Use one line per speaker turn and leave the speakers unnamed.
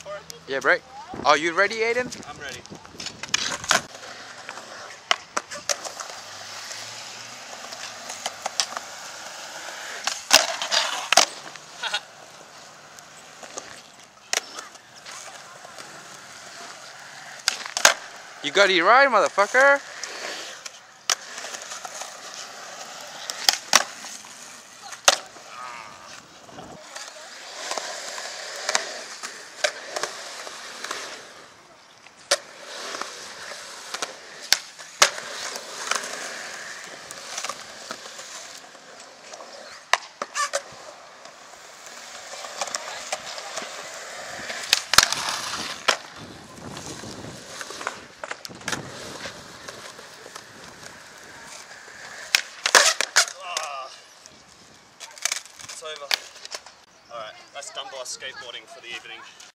for it?
Yeah, break. Are you ready, Aiden?
I'm ready.
You got it right, motherfucker.
It's over. Alright, that's done by skateboarding for the evening.